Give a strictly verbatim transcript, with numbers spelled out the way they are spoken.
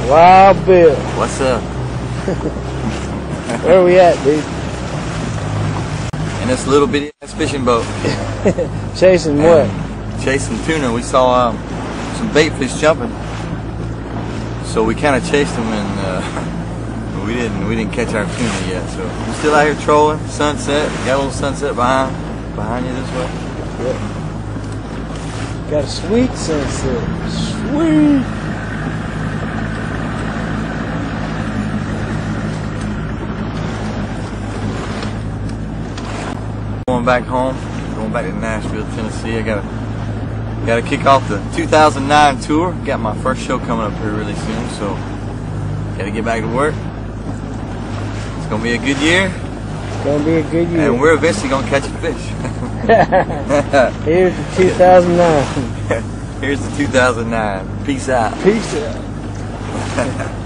Wild Bill. What's up? Where are we at, dude? In this little bitty ass fishing boat. Chasing what? Chasing tuna. We saw um, some bait fish jumping, so we kind of chased them, and uh, we didn't we didn't catch our tuna yet. So we're still out here trolling. Sunset. Got a little sunset behind behind you this way. Yeah. Got a sweet sunset. Sweet. Going back home, going back to Nashville, Tennessee. I gotta gotta kick off the two thousand nine tour. Got my first show coming up here really soon, so gotta get back to work. It's gonna be a good year. It's gonna be a good year. And we're eventually gonna catch a fish. Here's the two thousand nine. Here's the two thousand nine. Peace out. Peace out.